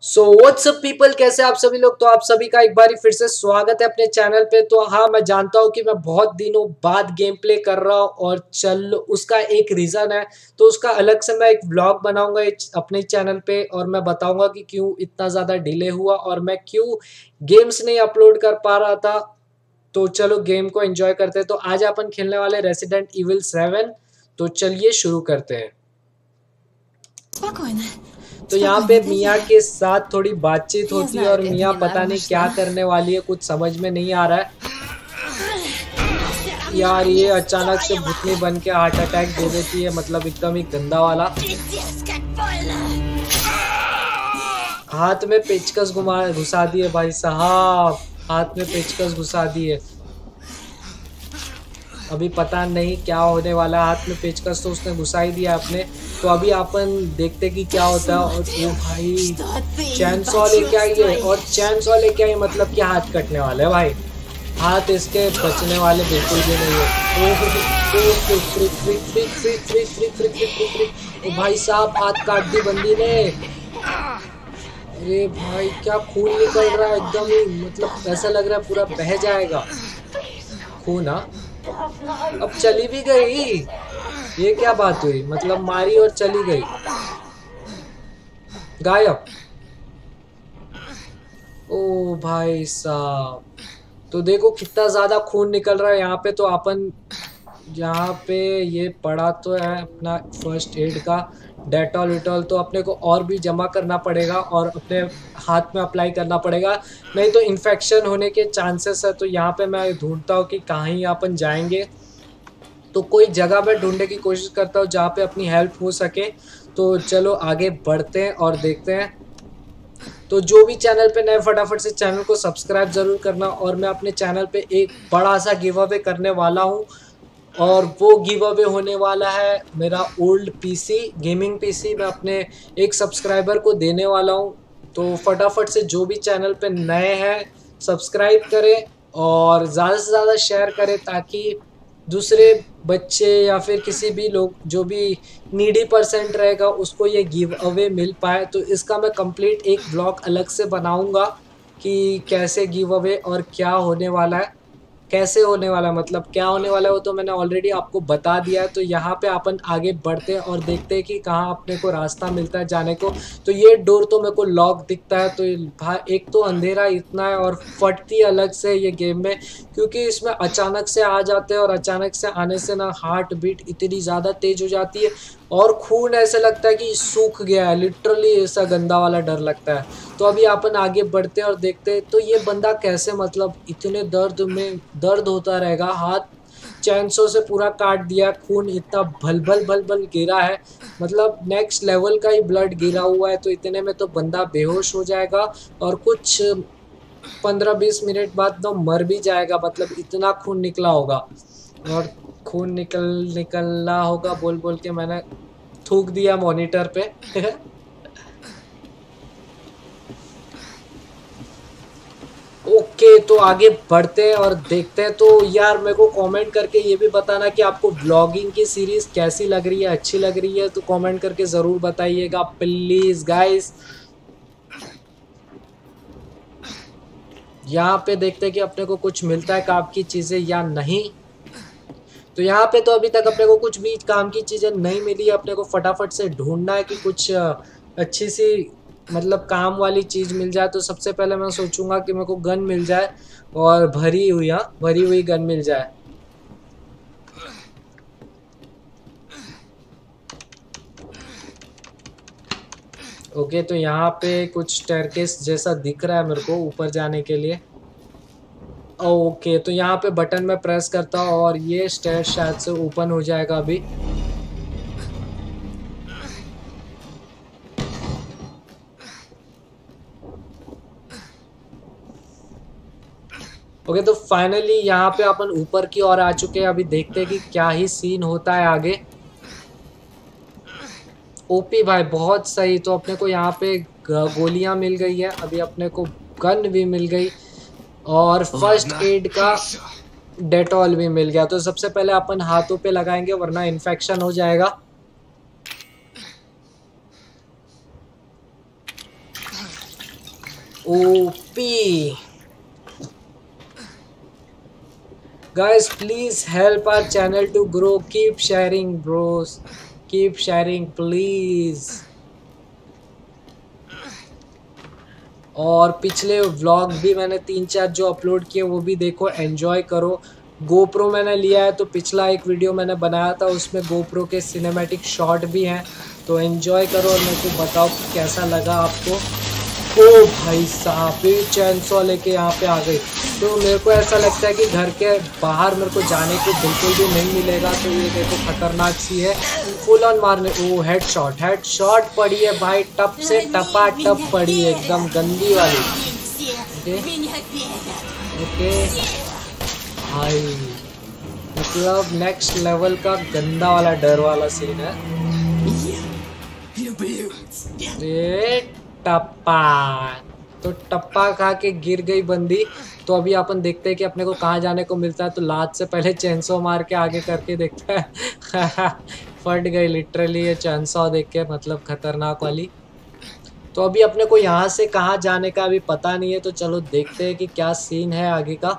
So what's up people, कैसे आप सभी लोग। तो आप सभी का एक बार फिर से स्वागत है अपने चैनल पे। तो हाँ, मैं जानता हूँ कि मैं बहुत दिनों बाद गेम प्ले कर रहा हूँ और चल उसका एक रीज़न है। तो उसका अलग से मैं एक व्लॉग बनाऊंगा अपने चैनल पे और मैं बताऊंगा कि क्यों इतना ज़्यादा डिले हुआ और मैं क्यों गेम्स नहीं अपलोड कर पा रहा था। तो चलो गेम को एंजॉय करते हैं। तो आज अपन खेलने वाले रेसिडेंट इविल 7। तो चलिए शुरू करते हैं। तो यहाँ पे मिया के साथ थोड़ी बातचीत होती है और मिया पता नहीं क्या करने वाली है, कुछ समझ में नहीं आ रहा है। यार ये अचानक से भूतनी बन के हार्ट अटैक दे देती है, मतलब एकदम ही गंदा वाला। हाथ में पेचकस घुसा दिए भाई साहब, हाथ में पेचकस घुसा दिए। अभी पता नहीं क्या होने वाला। हाथ में पेचकस तो उसने घुसा ही दिया अपने। तो अभी अपन देखते कि क्या होता है। और वो भाई चैन सॉ लेके आई है, और चैन सॉ लेके आई मतलब कि हाथ कटने वाले है भाई। हाथ इसके बचने वाले बिल्कुल भी नहीं है। ओ भाई साहब, हाथ काट दी बंदी ने। अरे भाई क्या खून निकल रहा है एकदम ही, मतलब ऐसा लग रहा है पूरा बह जाएगा खून। अब चली भी गई, ये क्या बात हुई। मतलब मारी और चली गई, गायब। ओ भाई साहब, तो देखो कितना ज्यादा खून निकल रहा है यहाँ पे। तो अपन यहाँ पे ये पड़ा तो है अपना फर्स्ट एड का डेटॉल विटॉल, तो अपने को और भी जमा करना पड़ेगा और अपने हाथ में अप्लाई करना पड़ेगा, नहीं तो इन्फेक्शन होने के चांसेस है। तो यहाँ पे मैं ढूंढता हूँ कि कहाँ ही अपन जाएंगे। तो कोई जगह पे ढूंढने की कोशिश करता हूँ जहाँ पे अपनी हेल्प हो सके। तो चलो आगे बढ़ते हैं और देखते हैं। तो जो भी चैनल पे नए, फटाफट से चैनल को सब्सक्राइब जरूर करना। और मैं अपने चैनल पे एक बड़ा सा गिव अवे करने वाला हूँ, और वो गिव अवे होने वाला है मेरा ओल्ड पीसी, गेमिंग पीसी। मैं अपने एक सब्सक्राइबर को देने वाला हूँ। तो फटाफट से जो भी चैनल पे नए हैं सब्सक्राइब करें और ज़्यादा से ज़्यादा शेयर करें, ताकि दूसरे बच्चे या फिर किसी भी लोग जो भी नीडी परसेंट रहेगा उसको ये गिव अवे मिल पाए। तो इसका मैं कंप्लीट एक ब्लॉग अलग से बनाऊंगा कि कैसे गिव अवे और क्या होने वाला है, कैसे होने वाला है, मतलब क्या होने वाला है वो तो मैंने ऑलरेडी आपको बता दिया है। तो यहाँ पे अपन आगे बढ़ते हैं और देखते हैं कि कहाँ अपने को रास्ता मिलता है जाने को। तो ये डोर तो मेरे को लॉक दिखता है। तो एक तो अंधेरा इतना है और फटती अलग से ये गेम में, क्योंकि इसमें अचानक से आ जाते हैं और अचानक से आने से ना हार्ट बीट इतनी ज़्यादा तेज हो जाती है और खून ऐसे लगता है कि सूख गया है, लिटरली ऐसा गंदा वाला डर लगता है। तो अभी अपन आगे बढ़ते हैं और देखते हैं। तो ये बंदा कैसे, मतलब इतने दर्द में दर्द होता रहेगा, हाथ चैनसो से पूरा काट दिया, खून इतना भल भल भल भल गिरा है, मतलब नेक्स्ट लेवल का ही ब्लड गिरा हुआ है। तो इतने में तो बंदा बेहोश हो जाएगा और कुछ 15-20 मिनट बाद तो मर भी जाएगा, मतलब इतना खून निकला होगा। और खून निकलना होगा बोल बोल के मैंने थूक दिया मॉनिटर पे। ओके, तो आगे बढ़ते हैं और देखते हैं। तो यार मेरे को कमेंट करके ये भी बताना कि आपको व्लॉगिंग की सीरीज कैसी लग रही है, अच्छी लग रही है। तो कमेंट करके ज़रूर बताइएगा प्लीज़ गाइस। यहाँ पे देखते हैं कि अपने को कुछ मिलता है काम की चीज़ें या नहीं। तो यहाँ पे तो अभी तक अपने को कुछ भी काम की चीज़ें नहीं मिली। अपने को फटाफट से ढूंढना है कि कुछ अच्छी सी, मतलब काम वाली चीज़ मिल जाए। तो सबसे पहले मैं सोचूंगा कि मेरे को गन मिल जाए और भरी हुई गन मिल जाए। ओके, तो यहाँ पे कुछ स्टेयरकेस जैसा दिख रहा है मेरे को ऊपर जाने के लिए। ओके, तो यहाँ पे बटन में प्रेस करता हूँ और ये स्टेयर शायद से ओपन हो जाएगा अभी। ओके, तो फाइनली यहाँ पे अपन ऊपर की ओर आ चुके हैं। अभी देखते हैं कि क्या ही सीन होता है आगे। ओपी भाई बहुत सही। तो अपने को यहाँ पे गोलियां मिल गई है, अभी अपने को गन भी मिल गई और फर्स्ट एड का डेटॉल भी मिल गया। तो सबसे पहले अपन हाथों पे लगाएंगे वरना इन्फेक्शन हो जाएगा। ओपी। Guys, please help our channel to grow. Keep sharing, bros. Keep sharing, please. और पिछले व्लॉग भी मैंने 3-4 जो अपलोड किए वो भी देखो, एंजॉय करो। गोप्रो मैंने लिया है तो पिछला एक वीडियो मैंने बनाया था उसमें गोप्रो के सिनेमैटिक शॉट भी हैं, तो एंजॉय करो और मेरे को बताओ कैसा लगा आपको। ओ भाई साहब, ये चैनसॉ लेके यहाँ पे आ गई। तो मेरे को ऐसा लगता है कि घर के बाहर मेरे को जाने को बिल्कुल भी नहीं मिलेगा। तो ये देखो खतरनाक सी है, फुल ऑन मारने। ओ हेडशॉट पड़ी है भाई, टप से टपा टप पड़ी है, एकदम गंदी वाली। ओके भाई, मतलब नेक्स्ट लेवल का गंदा वाला डर वाला सीन है। ये टप्पा, तो टप्पा खा के गिर गई बंदी। तो अभी अपन देखते हैं कि अपने को कहाँ जाने को मिलता है। तो लात से पहले चैनसॉ मार के आगे करके देखता है। फट गई लिटरली ये चैनसॉ देख के, मतलब खतरनाक वाली। तो अभी अपने को यहाँ से कहाँ जाने का अभी पता नहीं है, तो चलो देखते हैं कि क्या सीन है आगे का।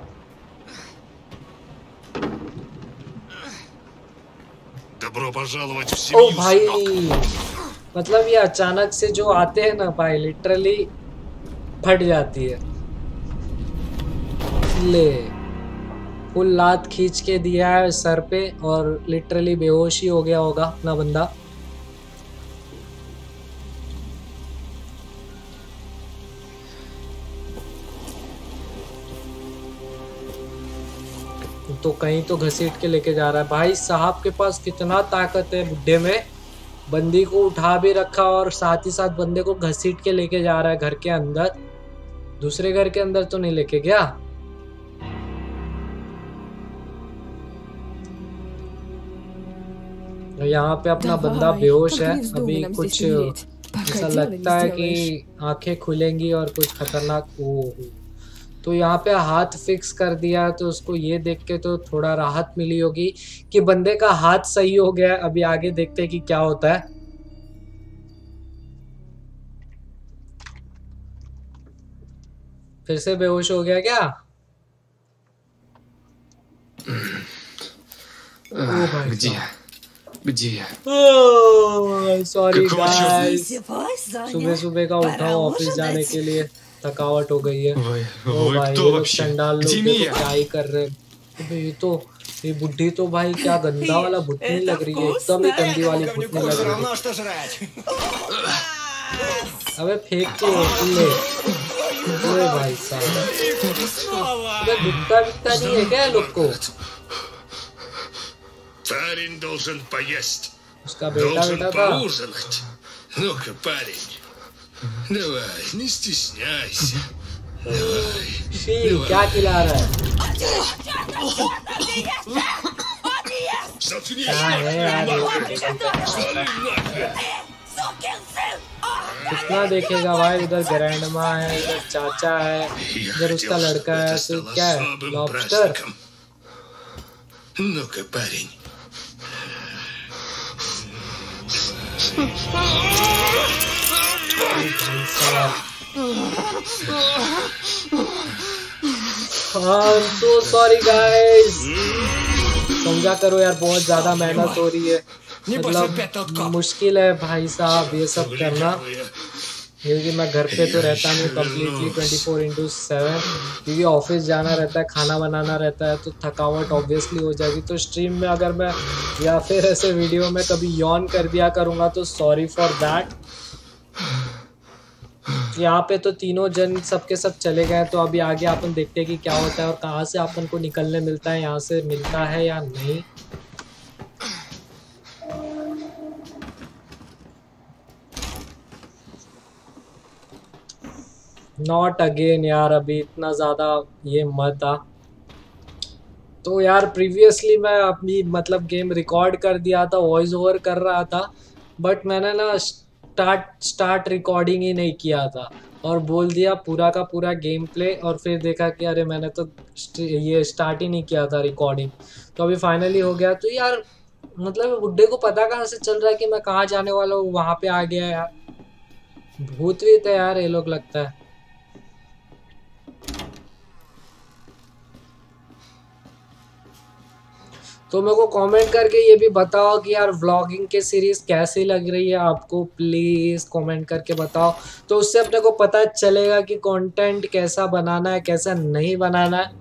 ओ भाई, मतलब ये अचानक से जो आते हैं ना भाई, लिटरली फट जाती है। ले फुल लात खींच के दिया है सर पे और लिटरली बेहोश ही हो गया होगा अपना बंदा। तो कहीं तो घसीट के लेके जा रहा है। भाई साहब के पास कितना ताकत है बुड्ढे में, बंदी को उठा भी रखा और साथ ही साथ बंदे को घसीट के लेके जा रहा है घर के अंदर। दूसरे घर के अंदर तो नहीं लेके गया। यहाँ पे अपना बंदा बेहोश है अभी। कुछ ऐसा लगता है कि आंखें खुलेंगी और कुछ खतरनाक हो। तो यहाँ पे हाथ फिक्स कर दिया, तो उसको ये देख के तो थोड़ा राहत मिली होगी कि बंदे का हाथ सही हो गया। अभी आगे देखते हैं कि क्या होता है। फिर से बेहोश हो गया क्या? सॉरी गाइस, सुबह सुबह का उठाओ ऑफिस जाने के लिए, थकावट हो गई है। ओ भाई, ये लोग चंडाल लोग तो क्या ही कर रहे हैं। ये बुढ़ी तो भाई क्या गंदा वाला भुटनी लग रही है, एकदम ही गंदी वाली भुटनी लग रही है। अबे फेंक के ले भाई साहब, दिखता नहीं है क्या लोग को? उसका बेटा था। Ну-ка, парень, давай, не стесняйся. Давай. क्या खिला रहा है? कितना देखेगा भाई, उधर ग्रैंडमा है, इधर चाचा है, इधर उसका लड़का है। तो क्या है, लॉबस्टर? Ну-ка, парень. So sorry guys, समझा करो यार, बहुत ज्यादा मेहनत हो रही है, मतलब मुश्किल है भाई साहब ये सब करना, क्योंकि मैं घर पे तो रहता नहीं कम्प्लीटली 24/7, क्योंकि ऑफिस जाना रहता है, खाना बनाना रहता है, तो थकावट ऑब्वियसली हो जाएगी। तो स्ट्रीम में अगर मैं या फिर ऐसे वीडियो में कभी यॉन कर दिया करूँगा तो सॉरी फॉर दैट। यहाँ पे तो तीनों जन सबके सब चले गए, तो अभी आगे अपन देखते हैं कि क्या होता है और कहाँ से अपन को निकलने मिलता है, यहाँ से मिलता है या नहीं। नॉट अगेन यार, अभी इतना ज़्यादा ये मत आ। तो यार प्रीवियसली मैं अपनी मतलब गेम रिकॉर्ड कर दिया था, वॉइस ओवर कर रहा था, बट मैंने ना स्टार्ट रिकॉर्डिंग ही नहीं किया था और बोल दिया पूरा का पूरा गेम प्ले, और फिर देखा कि अरे मैंने तो ये स्टार्ट ही नहीं किया था रिकॉर्डिंग। तो अभी फाइनली हो गया। तो यार मतलब बुड्ढे को पता कहाँ से चल रहा है कि मैं कहाँ जाने वाला हूँ, वहाँ पे आ गया यार। भूत भी थे यार ये लोग लगता है। तो मेरे को कमेंट करके ये भी बताओ कि यार व्लॉगिंग के सीरीज़ कैसी लग रही है आपको, प्लीज़ कमेंट करके बताओ। तो उससे अपने को पता चलेगा कि कंटेंट कैसा बनाना है, कैसा नहीं बनाना है।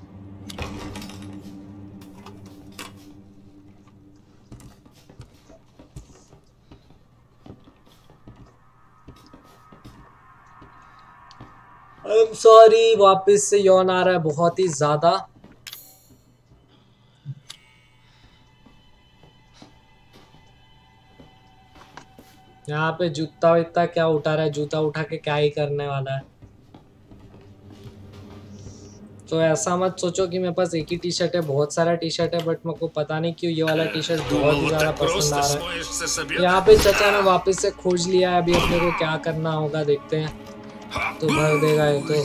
आई एम सॉरी, वापस से यौन आ रहा है बहुत ही ज़्यादा। यहाँ पे जूता इतना क्या उठा रहा है, जूता उठा के क्या ही करने वाला है। तो ऐसा मत सोचो कि मेरे पास एक ही टी शर्ट है, बहुत सारा टी शर्ट है, बट मेरे को पता नहीं क्यों ये वाला टी शर्ट बहुत ही ज़्यादा पसंद आ रहा है। यहाँ पे चाचा ने वापस से खोज लिया है, अभी अपने को क्या करना होगा देखते हैं। तो भर देगा ये तो।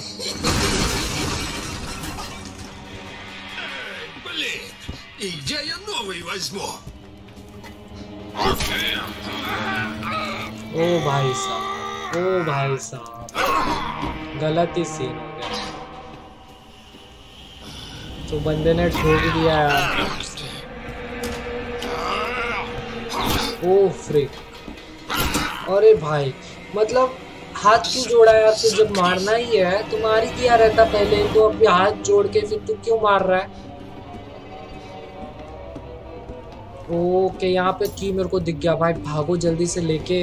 ओ भाई साहब, ओ भाई साहब, गलत ही सीन हो गया। तो बंदे ने ठोक दिया यार। ओ फ्रिक, अरे भाई मतलब हाथ क्यों जोड़ा यार? तो जब मारना ही है तो मार ही दिया रहता पहले, तो अब हाथ जोड़ के फिर तू क्यों मार रहा है? ओके, यहाँ पे की मेरे को दिख गया भाई, भागो जल्दी से लेके।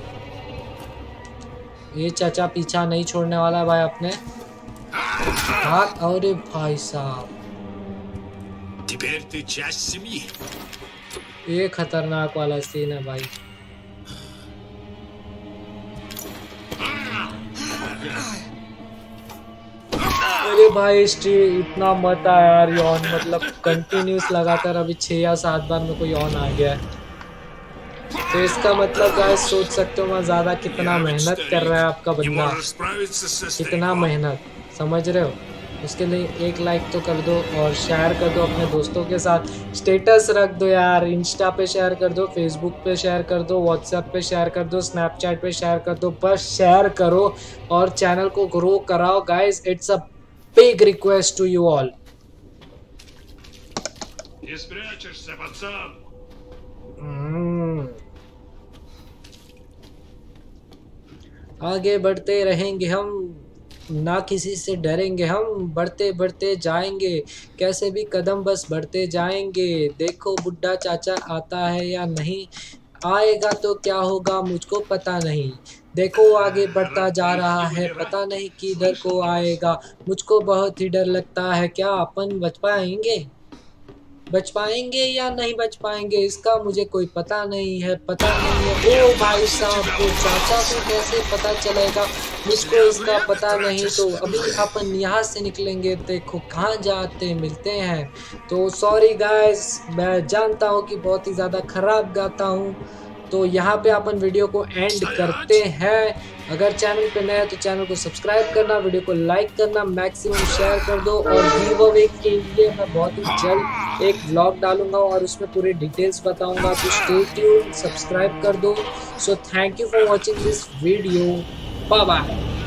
ये चाचा पीछा नहीं छोड़ने वाला है भाई अपने हाथ। अरे भाई साहब, ये खतरनाक वाला सीन है भाई। अरे भाई स्ट्रीम इतना मत आ यार, यौन मतलब कंटिन्यूस लगातार अभी 6 या 7 बार मेरे को यौन आ गया है। तो इसका मतलब गाइस सोच सकते हो मैं ज़्यादा कितना मेहनत कर रहा है आपका बंदा, कितना मेहनत, समझ रहे हो? उसके लिए एक लाइक तो कर दो और शेयर कर दो अपने दोस्तों के साथ, स्टेटस रख दो यार, इंस्टा पे शेयर कर दो, फेसबुक पे शेयर कर दो, व्हाट्सएप पे शेयर कर दो, स्नैपचैट पे शेयर कर दो, बस शेयर करो और चैनल को ग्रो कराओ guys. It's a big request to you all. आगे बढ़ते रहेंगे हम, ना किसी से डरेंगे हम, बढ़ते बढ़ते जाएंगे, कैसे भी कदम बस बढ़ते जाएंगे। देखो बुड्ढा चाचा आता है या नहीं, आएगा तो क्या होगा मुझको पता नहीं। देखो आगे बढ़ता जा रहा है, पता नहीं किधर को आएगा, मुझको बहुत ही डर लगता है, क्या अपन बच पाएंगे? बच पाएंगे या नहीं बच पाएंगे इसका मुझे कोई पता नहीं है, पता नहीं है। ओ भाई साहब, को चाचा को कैसे पता चलेगा, मुझको इसका पता नहीं। तो अभी अपन यहाँ से निकलेंगे, देखो कहाँ जाते मिलते हैं। तो सॉरी गाइस, मैं जानता हूँ कि बहुत ही ज़्यादा ख़राब गाता हूँ। तो यहाँ पे अपन वीडियो को एंड करते हैं। अगर चैनल पे नया है तो चैनल को सब्सक्राइब करना, वीडियो को लाइक करना, मैक्सिमम शेयर कर दो। और गिव अवे के लिए मैं बहुत ही जल्द एक व्लॉग डालूंगा और उसमें पूरी डिटेल्स बताऊंगा, तो स्टे ट्यून्ड, सब्सक्राइब कर दो। So thank you for watching this video, bye bye.